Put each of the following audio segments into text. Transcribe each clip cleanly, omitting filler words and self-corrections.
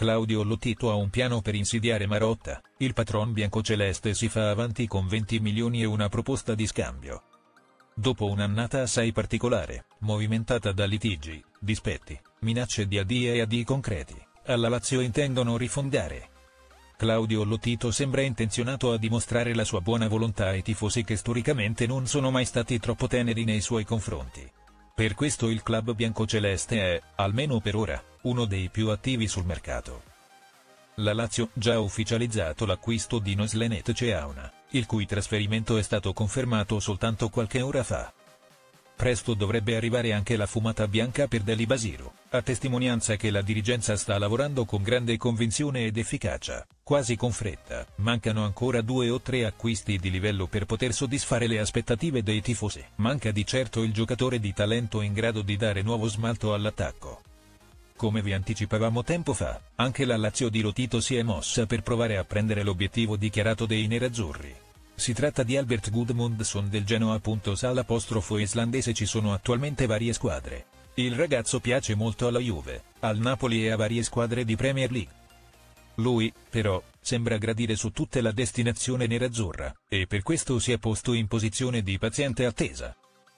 Claudio Lotito ha un piano per insidiare Marotta, il patron biancoceleste si fa avanti con 20 milioni e una proposta di scambio. Dopo un'annata assai particolare, movimentata da litigi, dispetti, minacce di addii e addii concreti, alla Lazio intendono rifondare. Claudio Lotito sembra intenzionato a dimostrare la sua buona volontà ai tifosi che storicamente non sono mai stati troppo teneri nei suoi confronti. Per questo il club biancoceleste è, almeno per ora, uno dei più attivi sul mercato. La Lazio già ha ufficializzato l'acquisto di Noslenet Ceauna, il cui trasferimento è stato confermato soltanto qualche ora fa. Presto dovrebbe arrivare anche la fumata bianca per Deli Basiru, a testimonianza che la dirigenza sta lavorando con grande convinzione ed efficacia, quasi con fretta. Mancano ancora 2 o 3 acquisti di livello per poter soddisfare le aspettative dei tifosi. Manca di certo il giocatore di talento in grado di dare nuovo smalto all'attacco. Come vi anticipavamo tempo fa, anche la Lazio di Lotito si è mossa per provare a prendere l'obiettivo dichiarato dei nerazzurri. Si tratta di Albert Gudmundsson del Genoa. Islandese. Ci sono attualmente varie squadre. Il ragazzo piace molto alla Juve, al Napoli e a varie squadre di Premier League. Lui, però, sembra gradire su tutte la destinazione nerazzurra, e per questo si è posto in posizione di paziente attesa.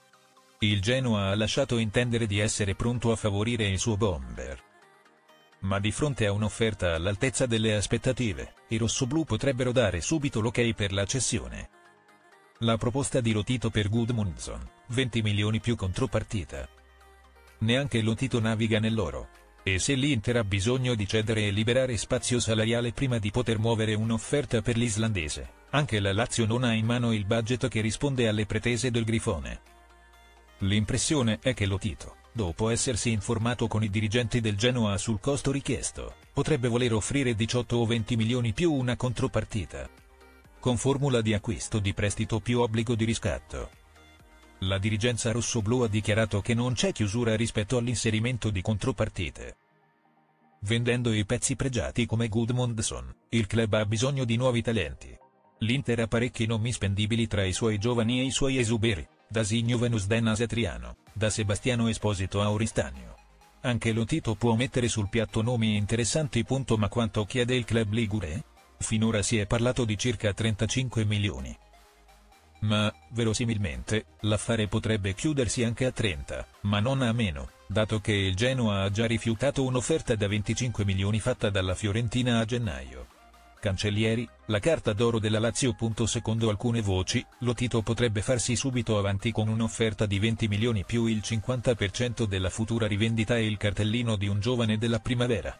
Il Genoa ha lasciato intendere di essere pronto a favorire il suo bomber. Ma di fronte a un'offerta all'altezza delle aspettative, i rossoblù potrebbero dare subito l'ok per la cessione. La proposta di Lotito per Gudmundsson, 20 milioni più contropartita. Neanche Lotito naviga nell'oro. E se l'Inter ha bisogno di cedere e liberare spazio salariale prima di poter muovere un'offerta per l'islandese, anche la Lazio non ha in mano il budget che risponde alle pretese del Grifone. L'impressione è che Lotito, dopo essersi informato con i dirigenti del Genoa sul costo richiesto, potrebbe voler offrire 18 o 20 milioni più una contropartita. Con formula di acquisto di prestito più obbligo di riscatto. La dirigenza rossoblù ha dichiarato che non c'è chiusura rispetto all'inserimento di contropartite. Vendendo i pezzi pregiati come Gudmundsson, il club ha bisogno di nuovi talenti. L'Inter ha parecchi nomi spendibili tra i suoi giovani e i suoi esuberi, da Zinho Venusden a Satriano, da Sebastiano Esposito a Oristanio. Anche Lotito può mettere sul piatto nomi interessanti. Ma quanto chiede il club ligure? Finora si è parlato di circa 35 milioni. Ma, verosimilmente, l'affare potrebbe chiudersi anche a 30, ma non a meno, dato che il Genoa ha già rifiutato un'offerta da 25 milioni fatta dalla Fiorentina a gennaio. Cancellieri, la carta d'oro della Lazio. Secondo alcune voci, Lotito potrebbe farsi subito avanti con un'offerta di 20 milioni più il 50% della futura rivendita e il cartellino di un giovane della primavera.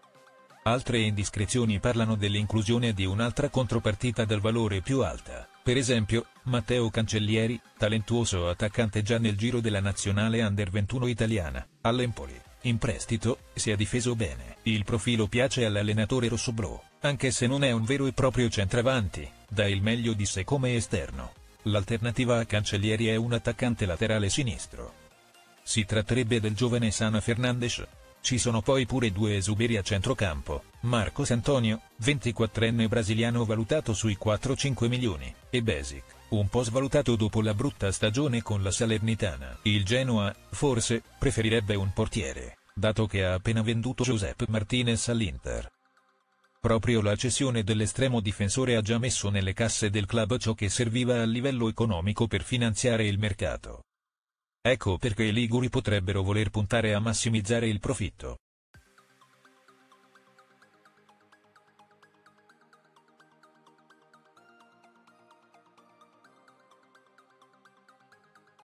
Altre indiscrezioni parlano dell'inclusione di un'altra contropartita dal valore più alta, per esempio, Matteo Cancellieri, talentuoso attaccante già nel giro della nazionale Under 21 italiana, all'Empoli, in prestito, si è difeso bene. Il profilo piace all'allenatore rossoblù, anche se non è un vero e proprio centravanti, dà il meglio di sé come esterno. L'alternativa a Cancellieri è un attaccante laterale sinistro. Si tratterebbe del giovane Sana Fernandes. Ci sono poi pure 2 esuberi a centrocampo, Marcos Antonio, 24enne brasiliano valutato sui 4-5 milioni, e Basic, un po' svalutato dopo la brutta stagione con la Salernitana. Il Genoa, forse, preferirebbe un portiere, dato che ha appena venduto Josep Martinez all'Inter. Proprio la cessione dell'estremo difensore ha già messo nelle casse del club ciò che serviva a livello economico per finanziare il mercato. Ecco perché i liguri potrebbero voler puntare a massimizzare il profitto.